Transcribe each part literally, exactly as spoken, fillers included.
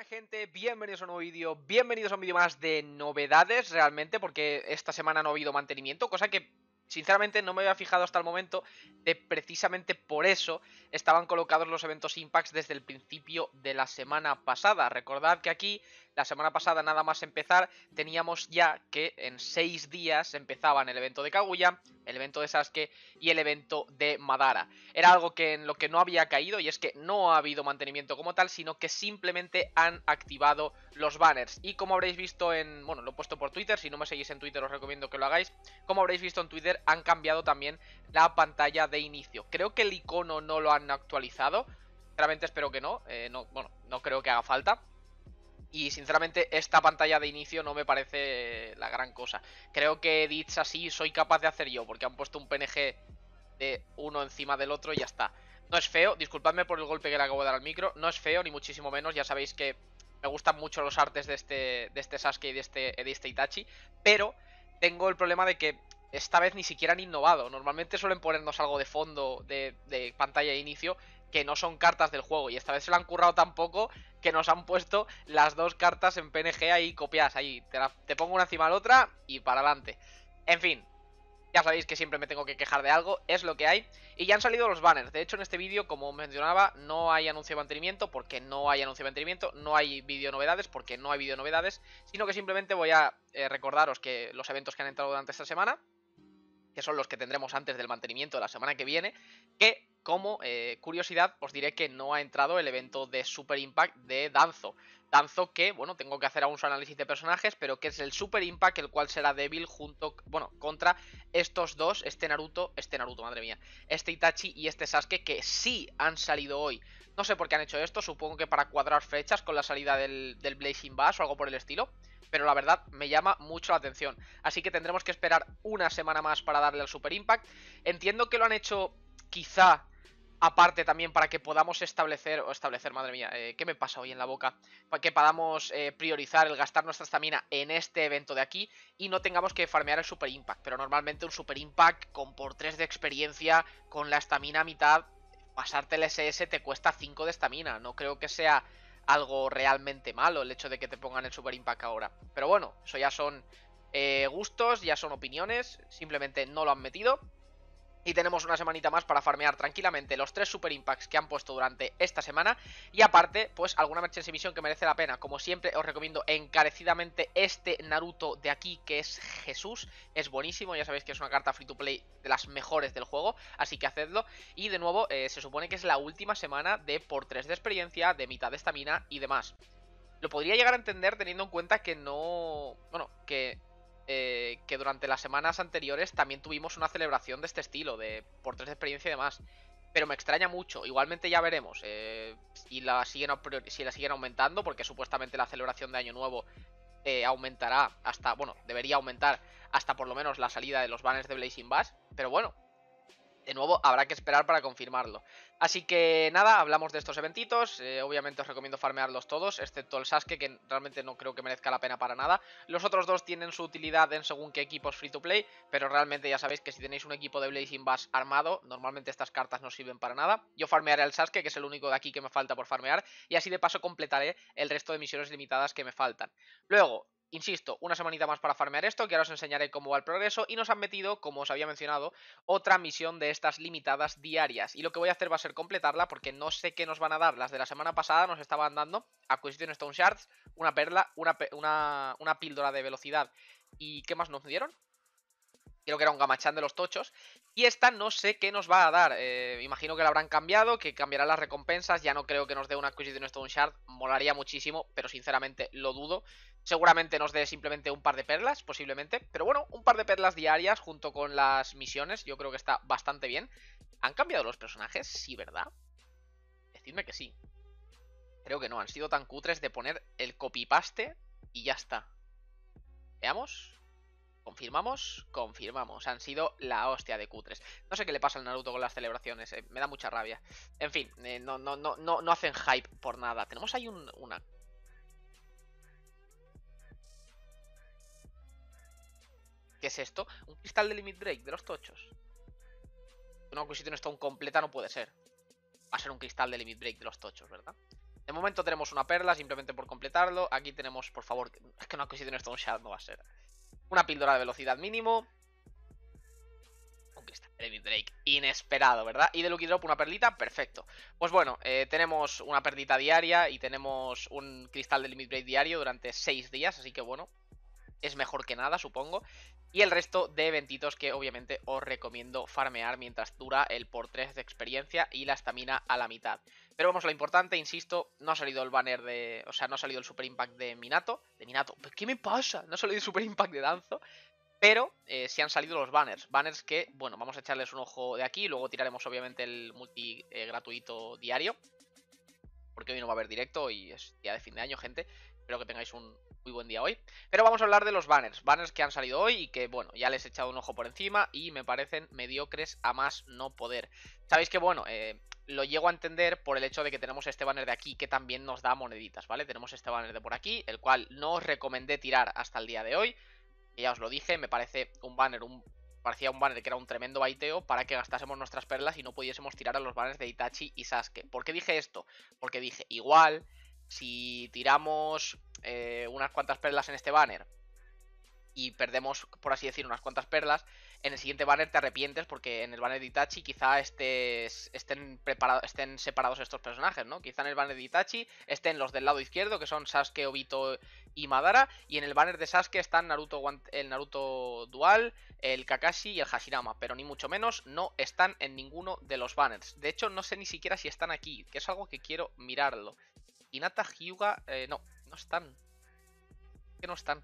Buena gente, bienvenidos a un nuevo vídeo, bienvenidos a un vídeo más de novedades realmente, porque esta semana no ha habido mantenimiento, cosa que sinceramente no me había fijado hasta el momento, de precisamente por eso estaban colocados los eventos Impacts desde el principio de la semana pasada. Recordad que aquí, la semana pasada nada más empezar, teníamos ya que en seis días empezaban el evento de Kaguya, el evento de Sasuke y el evento de Madara. Era algo que en lo que no había caído, y es que no ha habido mantenimiento como tal, sino que simplemente han activado los banners. Y como habréis visto en... bueno, lo he puesto por Twitter, si no me seguís en Twitter os recomiendo que lo hagáis. Como habréis visto en Twitter, han cambiado también la pantalla de inicio. Creo que el icono no lo han actualizado, sinceramente espero que no, eh, no bueno, no creo que haga falta. Y sinceramente esta pantalla de inicio no me parece la gran cosa. Creo que edits así soy capaz de hacer yo, porque han puesto un P N G de uno encima del otro y ya está. No es feo, disculpadme por el golpe que le acabo de dar al micro, no es feo ni muchísimo menos, ya sabéis que me gustan mucho los artes de este, de este Sasuke y de este, de este Itachi, pero tengo el problema de que esta vez ni siquiera han innovado. Normalmente suelen ponernos algo de fondo de, de pantalla de inicio que no son cartas del juego, y esta vez se lo han currado tan poco que nos han puesto las dos cartas en P N G ahí copiadas, ahí te, la, te pongo una encima de la otra y para adelante. En fin, ya sabéis que siempre me tengo que quejar de algo, es lo que hay. Y ya han salido los banners. De hecho, en este vídeo, como mencionaba, no hay anuncio de mantenimiento porque no hay anuncio de mantenimiento. No hay vídeo novedades porque no hay vídeo novedades. Sino que simplemente voy a eh, recordaros que los eventos que han entrado durante esta semana, que son los que tendremos antes del mantenimiento de la semana que viene, que como eh, curiosidad os diré que no ha entrado el evento de Super Impact de Danzo. Danzo que, bueno, tengo que hacer aún su análisis de personajes, pero que es el Super Impact, el cual será débil junto, bueno, contra estos dos, este Naruto, este Naruto, madre mía, este Itachi y este Sasuke, que sí han salido hoy. No sé por qué han hecho esto, supongo que para cuadrar fechas con la salida del, del Blazing Bash o algo por el estilo, pero la verdad me llama mucho la atención. Así que tendremos que esperar una semana más para darle al Super Impact. Entiendo que lo han hecho quizá aparte también para que podamos establecer, o establecer, madre mía, eh, ¿qué me pasa hoy en la boca? Para que podamos eh, priorizar el gastar nuestra estamina en este evento de aquí y no tengamos que farmear el Super Impact. Pero normalmente un Super Impact con por tres de experiencia, con la estamina a mitad, pasarte el S S te cuesta cinco de estamina. No creo que sea algo realmente malo el hecho de que te pongan el Super Impact ahora. Pero bueno, eso ya son eh, gustos, ya son opiniones, simplemente no lo han metido. Y tenemos una semanita más para farmear tranquilamente los tres Super Impacts que han puesto durante esta semana. Y aparte, pues alguna Merchant Mission que merece la pena. Como siempre, os recomiendo encarecidamente este Naruto de aquí, que es Jesús. Es buenísimo, ya sabéis que es una carta free to play de las mejores del juego, así que hacedlo. Y de nuevo, eh, se supone que es la última semana de por tres de experiencia, de mitad de estamina y demás. Lo podría llegar a entender teniendo en cuenta que no... Bueno, que... Eh, que durante las semanas anteriores también tuvimos una celebración de este estilo, de por tres de experiencia y demás. Pero me extraña mucho, igualmente ya veremos eh, si, la siguen, si la siguen aumentando, porque supuestamente la celebración de Año Nuevo eh, aumentará hasta, bueno, debería aumentar hasta por lo menos la salida de los banners de Blazing Bash. Pero bueno, de nuevo habrá que esperar para confirmarlo. Así que nada, hablamos de estos eventitos. eh, Obviamente os recomiendo farmearlos todos, excepto el Sasuke, que realmente no creo que merezca la pena para nada. Los otros dos tienen su utilidad en según qué equipos free to play, pero realmente ya sabéis que si tenéis un equipo de Blazing Bash armado, normalmente estas cartas no sirven para nada. Yo farmearé al Sasuke, que es el único de aquí que me falta por farmear, y así de paso completaré el resto de misiones limitadas que me faltan. Luego, insisto, una semanita más para farmear esto, que ahora os enseñaré cómo va el progreso, y nos han metido, como os había mencionado, otra misión de estas limitadas diarias, y lo que voy a hacer va a ser completarla, porque no sé qué nos van a dar. Las de la semana pasada nos estaban dando Acquisition Stone Shards, una perla, una, una, una píldora de velocidad, y ¿qué más nos dieron? Creo que era un Gamachan de los tochos. Y esta no sé qué nos va a dar. Eh, imagino que la habrán cambiado, que cambiarán las recompensas. Ya no creo que nos dé una Acquisition Stone Shard. Molaría muchísimo, pero sinceramente lo dudo. Seguramente nos dé simplemente un par de perlas, posiblemente. Pero bueno, un par de perlas diarias junto con las misiones. Yo creo que está bastante bien. ¿Han cambiado los personajes? Sí, ¿verdad? Decidme que sí. Creo que no, han sido tan cutres de poner el copy-paste y ya está. Veamos. Confirmamos, confirmamos. Han sido la hostia de cutres. No sé qué le pasa al Naruto con las celebraciones, eh, me da mucha rabia. En fin, eh, no, no, no, no, no hacen hype por nada. Tenemos ahí un, una... ¿Qué es esto? Un cristal de Limit Break de los tochos. Una Acquisition Stone completa no puede ser. Va a ser un cristal de Limit Break de los tochos, ¿verdad? De momento tenemos una perla, simplemente por completarlo. Aquí tenemos, por favor, es que una Acquisition Stone Shard no va a ser. Una píldora de velocidad mínimo. Un cristal de Limit Break inesperado, ¿verdad? Y de Lucky Drop una perlita, perfecto. Pues bueno, eh, tenemos una perlita diaria y tenemos un cristal de Limit Break diario durante seis días, así que bueno, es mejor que nada, supongo. Y el resto de eventitos que obviamente os recomiendo farmear mientras dura el por tres de experiencia y la estamina a la mitad. Pero vamos, lo importante, insisto, no ha salido el banner de... O sea, no ha salido el Super Impact de Minato. De Minato, ¿qué me pasa? No ha salido el Super Impact de Danzo. Pero eh, sí han salido los banners. Banners que, bueno, vamos a echarles un ojo de aquí. Luego tiraremos obviamente el multi eh, gratuito diario. Porque hoy no va a haber directo y es día de fin de año, gente. Espero que tengáis un muy buen día hoy. Pero vamos a hablar de los banners. Banners que han salido hoy y que, bueno, ya les he echado un ojo por encima y me parecen mediocres a más no poder. Sabéis que, bueno, eh, lo llego a entender por el hecho de que tenemos este banner de aquí que también nos da moneditas, ¿vale? Tenemos este banner de por aquí, el cual no os recomendé tirar hasta el día de hoy. Que ya os lo dije, me parece un banner, un... parecía un banner que era un tremendo baiteo para que gastásemos nuestras perlas y no pudiésemos tirar a los banners de Itachi y Sasuke. ¿Por qué dije esto? Porque dije, igual, si tiramos eh, unas cuantas perlas en este banner y perdemos, por así decir, unas cuantas perlas, en el siguiente banner te arrepientes porque en el banner de Itachi quizá estés, estén, preparados, estén separados estos personajes, ¿no? Quizá en el banner de Itachi estén los del lado izquierdo, que son Sasuke, Obito y Madara, y en el banner de Sasuke están Naruto, el Naruto Dual, el Kakashi y el Hashirama, pero ni mucho menos no están en ninguno de los banners. De hecho, no sé ni siquiera si están aquí, que es algo que quiero mirarlo. Hinata, Hyuga, eh, no, no están. Que no están.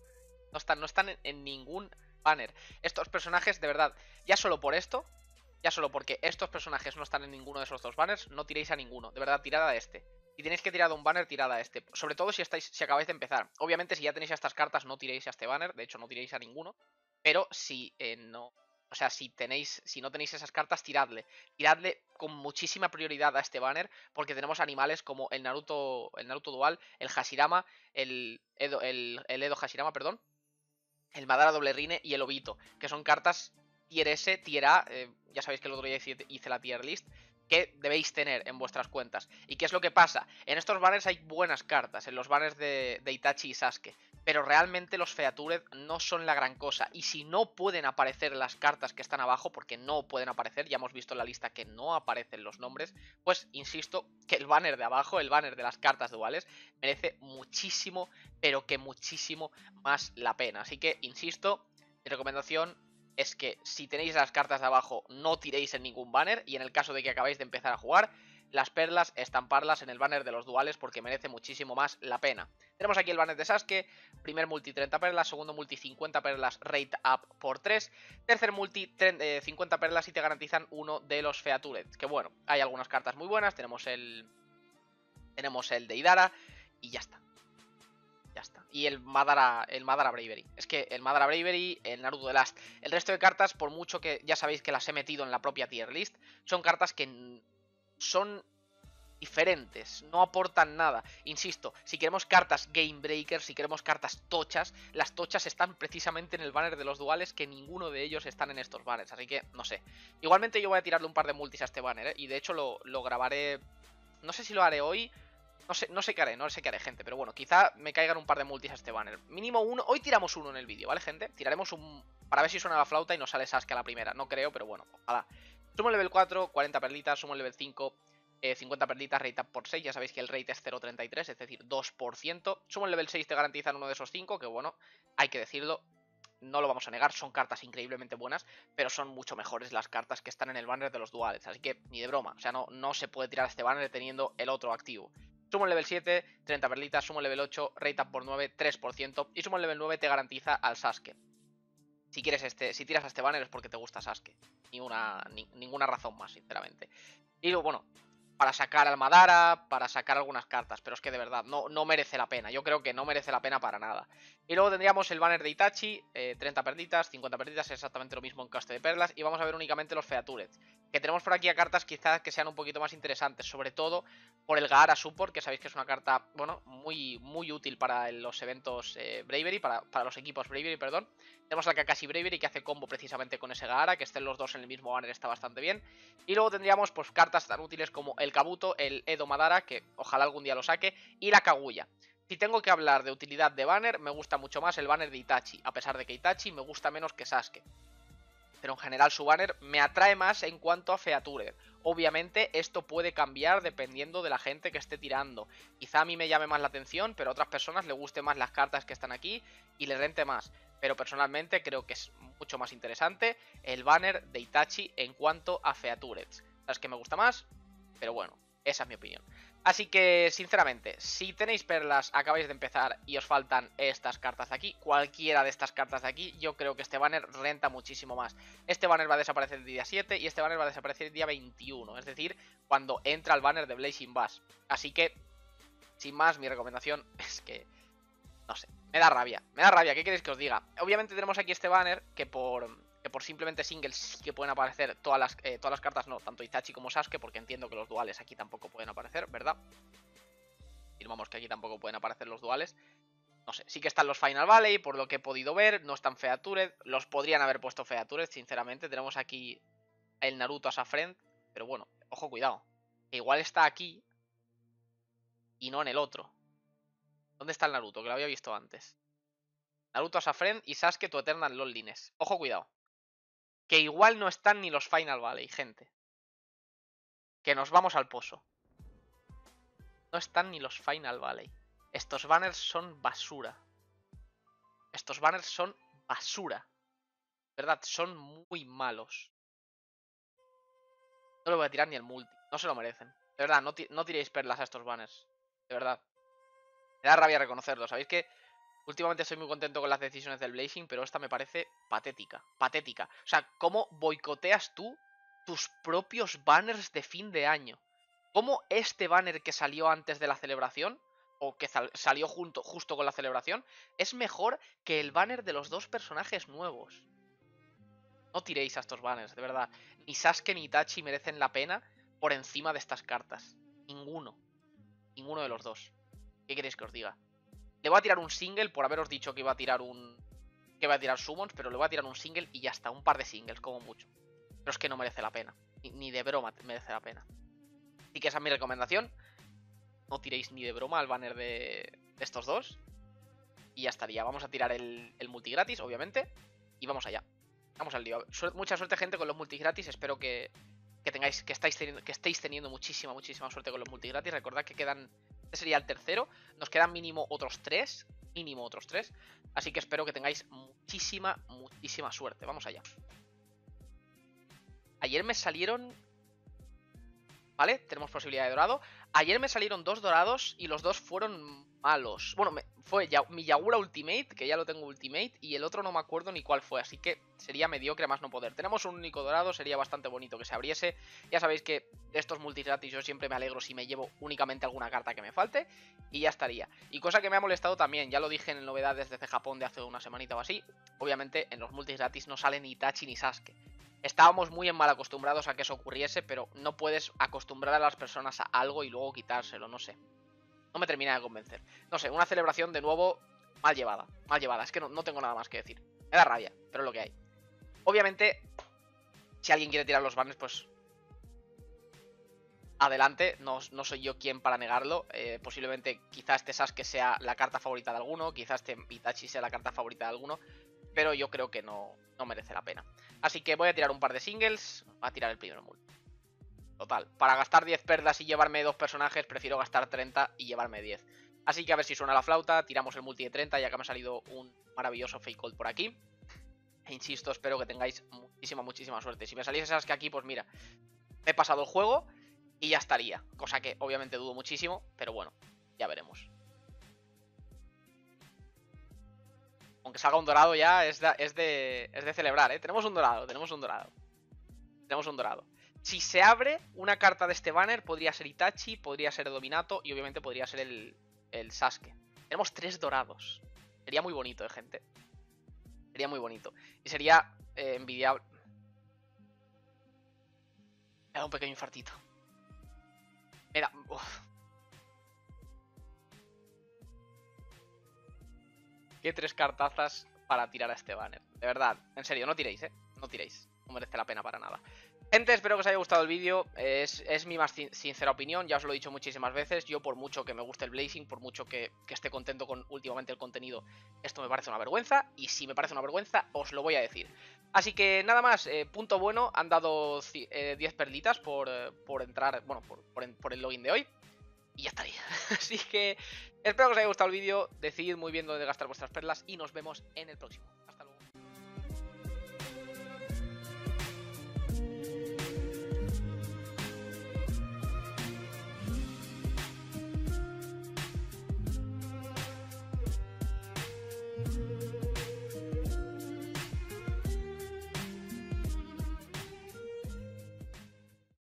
No están, no están en, en ningún banner. Estos personajes, de verdad, ya solo por esto, ya solo porque estos personajes no están en ninguno de esos dos banners, no tiréis a ninguno. De verdad, tirad a este. Si tenéis que tirar a un banner, tirad a este. Sobre todo si estáis, si acabáis de empezar. Obviamente, si ya tenéis estas cartas, no tiréis a este banner. De hecho, no tiréis a ninguno. Pero si eh, no... O sea, si tenéis, si no tenéis esas cartas, tiradle. Tiradle con muchísima prioridad a este banner, porque tenemos animales como el Naruto, el Naruto Dual, el Hashirama, el Edo, el, el Edo Hashirama, perdón, el Madara doble Rine y el Obito, que son cartas tier S, tier A, eh, ya sabéis que el otro día hice la tier list, que debéis tener en vuestras cuentas. ¿Y qué es lo que pasa? En estos banners hay buenas cartas, en los banners de, de Itachi y Sasuke, pero realmente los Featured no son la gran cosa, y si no pueden aparecer las cartas que están abajo, porque no pueden aparecer, ya hemos visto en la lista que no aparecen los nombres, pues insisto que el banner de abajo, el banner de las cartas duales, merece muchísimo, pero que muchísimo más la pena. Así que, insisto, mi recomendación es que si tenéis las cartas de abajo no tiréis en ningún banner, y en el caso de que acabáis de empezar a jugar, las perlas, estamparlas en el banner de los duales porque merece muchísimo más la pena. Tenemos aquí el banner de Sasuke, primer multi treinta perlas, segundo multi cincuenta perlas, rate up por tres, tercer multi cincuenta perlas y te garantizan uno de los Featured, que bueno, hay algunas cartas muy buenas, tenemos el tenemos el de Idara y ya está. Ya está. Y el Madara, el Madara Bravery. Es que el Madara Bravery, el Naruto The Last, el resto de cartas, por mucho que ya sabéis que las he metido en la propia tier list, son cartas que son diferentes, no aportan nada. Insisto, si queremos cartas Game Breakers, si queremos cartas tochas, las tochas están precisamente en el banner de los duales, que ninguno de ellos están en estos banners. Así que, no sé. Igualmente yo voy a tirarle un par de multis a este banner, ¿eh? Y de hecho lo, lo grabaré... No sé si lo haré hoy... No sé, no sé qué haré, no sé qué haré, gente. Pero bueno, quizá me caigan un par de multis a este banner. Mínimo uno. Hoy tiramos uno en el vídeo, ¿vale, gente? Tiraremos un... Para ver si suena la flauta y nos sale Sasuke a la primera. No creo, pero bueno, ojalá. Sumo el level cuatro, cuarenta perlitas. Sumo el level cinco, eh, cincuenta perlitas. Rate up por seis. Ya sabéis que el rate es cero coma treinta y tres, es decir, dos por ciento. Sumo el level seis, te garantizan uno de esos cinco. Que bueno, hay que decirlo. No lo vamos a negar, son cartas increíblemente buenas, pero son mucho mejores las cartas que están en el banner de los duales. Así que ni de broma. O sea, no, no se puede tirar este banner teniendo el otro activo. Sumo el level siete, treinta perlitas, sumo el level ocho, rate up por nueve, tres por ciento. Y sumo el level nueve, te garantiza al Sasuke. Si quieres este, si tiras a este banner es porque te gusta Sasuke. Ni una, ni, ninguna razón más, sinceramente. Y bueno, para sacar al Madara, para sacar algunas cartas, pero es que de verdad no, no merece la pena. Yo creo que no merece la pena para nada. Y luego tendríamos el banner de Itachi, eh, treinta perditas, cincuenta perditas, exactamente lo mismo en coste de perlas. Y vamos a ver únicamente los Featured, que tenemos por aquí a cartas quizás que sean un poquito más interesantes, sobre todo por el Gaara Support, que sabéis que es una carta, bueno, muy, muy útil para los eventos eh, Bravery, para, para los equipos Bravery, perdón. Tenemos al Kakashi Bravery que hace combo precisamente con ese Gaara, que estén los dos en el mismo banner está bastante bien. Y luego tendríamos pues cartas tan útiles como el Kabuto, el Edo Madara, que ojalá algún día lo saque, y la Kaguya. Si tengo que hablar de utilidad de banner, me gusta mucho más el banner de Itachi, a pesar de que Itachi me gusta menos que Sasuke. Pero en general su banner me atrae más en cuanto a feature. Obviamente esto puede cambiar dependiendo de la gente que esté tirando. Quizá a mí me llame más la atención, pero a otras personas le gusten más las cartas que están aquí y les rente más. Pero personalmente creo que es mucho más interesante el banner de Itachi en cuanto a features. Sabes que me gusta más, pero bueno, esa es mi opinión. Así que, sinceramente, si tenéis perlas, acabáis de empezar y os faltan estas cartas de aquí, cualquiera de estas cartas de aquí, yo creo que este banner renta muchísimo más. Este banner va a desaparecer el día siete y este banner va a desaparecer el día veintiuno, es decir, cuando entra el banner de Blazing Bash. Así que, sin más, mi recomendación es que, no sé, me da rabia, me da rabia, ¿qué queréis que os diga? Obviamente tenemos aquí este banner que por... que por simplemente singles sí que pueden aparecer todas las, eh, todas las cartas, no, tanto Itachi como Sasuke, porque entiendo que los duales aquí tampoco pueden aparecer, ¿verdad? Firmamos que aquí tampoco pueden aparecer los duales. No sé, sí que están los Final Valley, por lo que he podido ver, no están Featured, los podrían haber puesto Featured, sinceramente. Tenemos aquí el Naruto as a Friend, pero bueno, ojo, cuidado, que igual está aquí y no en el otro. ¿Dónde está el Naruto? Que lo había visto antes. Naruto as a Friend y Sasuke tu Eternal Loneliness. Ojo, cuidado. Que igual no están ni los Final Valley, gente. Que nos vamos al pozo. No están ni los Final Valley. Estos banners son basura. Estos banners son basura. ¿Verdad? Son muy malos. No le voy a tirar ni el multi. No se lo merecen. De verdad, no, no tiréis perlas a estos banners. De verdad. Me da rabia reconocerlo. Sabéis que últimamente estoy muy contento con las decisiones del Blazing, pero esta me parece patética. Patética. O sea, ¿cómo boicoteas tú tus propios banners de fin de año? ¿Cómo este banner que salió antes de la celebración, o que salió junto, justo con la celebración, es mejor que el banner de los dos personajes nuevos? No tiréis a estos banners, de verdad. Ni Sasuke ni Itachi merecen la pena por encima de estas cartas. Ninguno. Ninguno de los dos. ¿Qué queréis que os diga? Le voy a tirar un single por haberos dicho que iba a tirar un... que iba a tirar summons, pero le voy a tirar un single y ya está. Un par de singles, como mucho. Pero es que no merece la pena. Ni, ni de broma merece la pena. Así que esa es mi recomendación. No tiréis ni de broma al banner de, de estos dos. Y ya estaría. Vamos a tirar el, el multi gratis, obviamente. Y vamos allá. Vamos al lío. Suer mucha suerte, gente, con los multi gratis. Espero que, que tengáis, que, estáis teniendo, que estéis teniendo muchísima, muchísima suerte con los multi gratis. Recordad que quedan... Este sería el tercero. Nos quedan mínimo otros tres. Mínimo otros tres. Así que espero que tengáis muchísima, muchísima suerte. Vamos allá. Ayer me salieron... ¿Vale? Tenemos posibilidad de dorado. Ayer me salieron dos dorados y los dos fueron malos. Bueno, me, fue ya, mi Yagura Ultimate, que ya lo tengo Ultimate, y el otro no me acuerdo ni cuál fue, así que sería mediocre más no poder. Tenemos un único dorado, sería bastante bonito que se abriese. Ya sabéis que de estos multigratis yo siempre me alegro si me llevo únicamente alguna carta que me falte, y ya estaría. Y cosa que me ha molestado también, ya lo dije en novedades desde Japón de hace una semanita o así, obviamente en los multigratis no sale ni Itachi ni Sasuke. Estábamos muy mal acostumbrados a que eso ocurriese, pero no puedes acostumbrar a las personas a algo y luego quitárselo, no sé. No me termina de convencer. No sé, una celebración de nuevo mal llevada, mal llevada. Es que no, no tengo nada más que decir. Me da rabia, pero es lo que hay. Obviamente, si alguien quiere tirar los banners, pues... adelante, no, no soy yo quien para negarlo. Eh, posiblemente quizás este Sasuke sea la carta favorita de alguno, quizás este Itachi sea la carta favorita de alguno, pero yo creo que no, no merece la pena. Así que voy a tirar un par de singles, voy a tirar el primero multi. Total, para gastar diez perlas y llevarme dos personajes, prefiero gastar treinta y llevarme diez. Así que a ver si suena la flauta, tiramos el multi de treinta, ya que me ha salido un maravilloso fake gold por aquí. E insisto, espero que tengáis muchísima, muchísima suerte. Si me saliese esas que aquí, pues mira, me he pasado el juego y ya estaría. Cosa que obviamente dudo muchísimo, pero bueno, ya veremos. Aunque salga un dorado ya es de, es de, es de celebrar, ¿eh? Tenemos un dorado, tenemos un dorado. Tenemos un dorado. Si se abre una carta de este banner, podría ser Itachi, podría ser Dominato y obviamente podría ser el, el Sasuke. Tenemos tres dorados. Sería muy bonito, ¿eh, gente? Sería muy bonito. Y sería eh, envidiable. Me da un pequeño infartito. Me da... Uf. Qué tres cartazas para tirar a este banner. De verdad, en serio, no tiréis, ¿eh? No tiréis. No merece la pena para nada. Gente, espero que os haya gustado el vídeo. Es, es mi más sincera opinión, ya os lo he dicho muchísimas veces. Yo, por mucho que me guste el Blazing, por mucho que, que esté contento con últimamente el contenido, esto me parece una vergüenza. Y si me parece una vergüenza, os lo voy a decir. Así que nada más, eh, punto bueno. Han dado eh, diez perlitas por, eh, por entrar, bueno, por, por, por el login de hoy. Y ya estaría. Así que espero que os haya gustado el vídeo. Decidid muy bien dónde gastar vuestras perlas y nos vemos en el próximo.